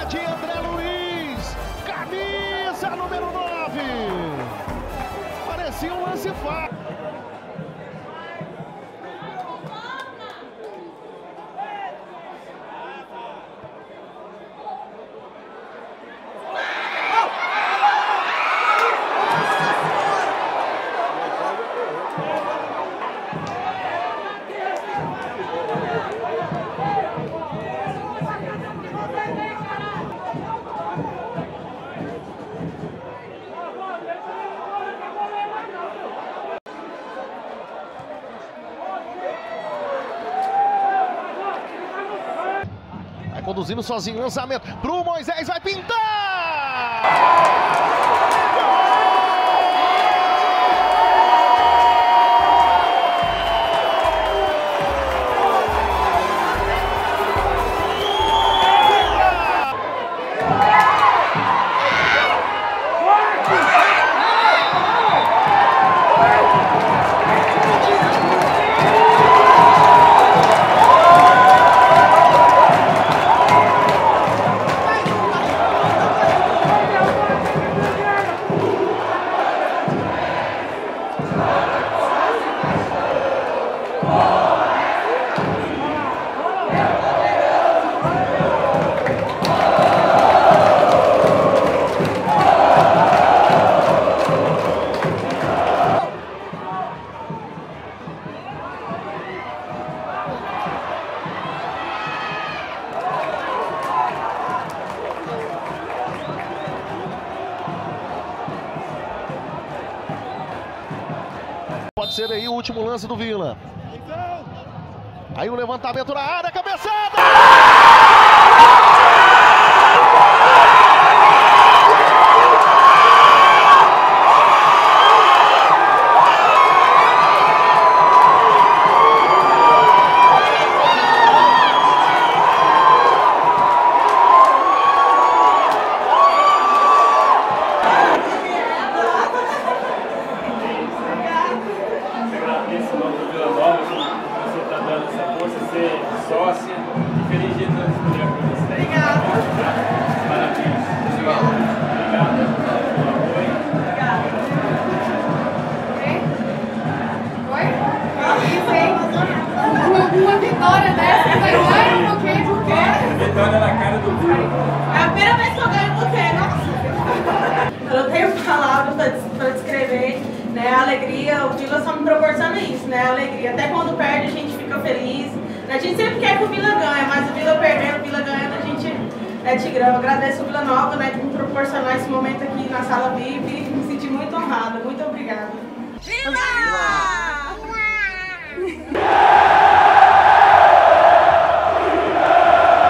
é de André Luiz, camisa número 9. Parecia um lance fácil. Vai conduzindo sozinho, lançamento pro Moisés, vai pintar! Pode ser aí o último lance do Vila. Aí o levantamento na área, cabeçada! Sócia, feliz dia de todos os dias para você. Obrigada. Parabéns. Obrigada pelo apoio. Obrigada. Oi? Uma vitória dessa vai ganhar por quê? Vitória na cara do Vila. É a primeira vez que eu ganho por quê? Nossa. Eu não tenho palavras para descrever, né, a alegria. O Vila só me proporciona isso, né? A alegria. Até quando perde a gente fica feliz. A gente sempre quer que o Vila ganhe, mas o Vila perdendo, o Vila ganhando, a gente é tigrão. Eu agradeço o Vila Nova, né, por me proporcionar esse momento aqui na sala VIP e me senti muito honrada. Muito obrigada. Viva!